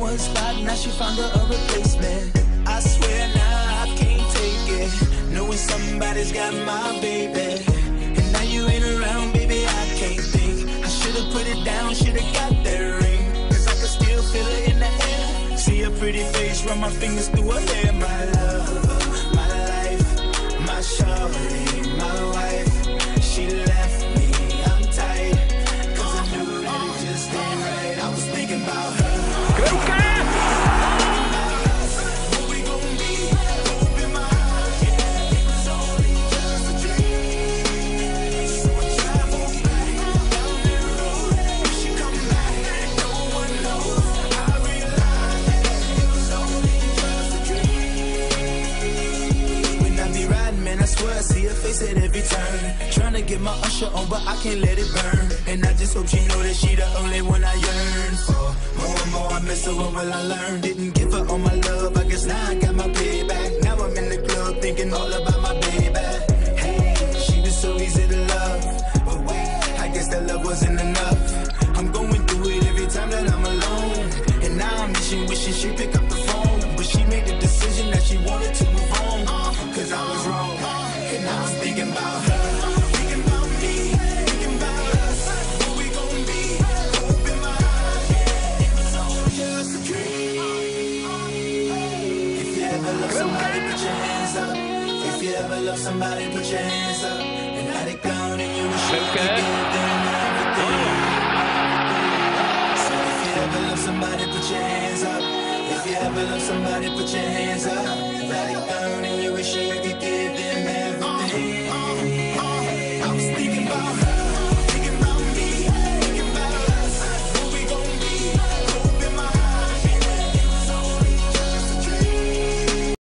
one spot, now she found her a replacement. I swear now I can't take it, knowing somebody's got my baby. And now you ain't around, baby, I can't think. I should've put it down, should've got that ring, cause I can still feel it in the air. See her pretty face, run my fingers through her hair. My love, my life, my shawty, my wife. She left me, I'm tight, cause I knew that it just ain't right. I was thinking about her. Kweuke! I see her face at every turn, trying to get my usher on, but I can't let it burn. And I just hope she know that she the only one I yearn for. More and more I miss her, what will I learn? Didn't give her all my love, I guess now I got my payback. Now I'm in the club thinking all about my baby. Hey, she was so easy to love, but wait, I guess that love wasn't enough. I'm going through it every time that I'm alone, and now I'm wishing she pick up the phone. But she made the decision that she wanted to move on, cause I was wrong. And I was thinking about her, thinking about me, thinking about us, what we gon' be. Open my eyes, yeah, it was all just a dream. If you ever love somebody, put your hands up. If you ever love somebody, put your hands up. And let it go, and you wish you could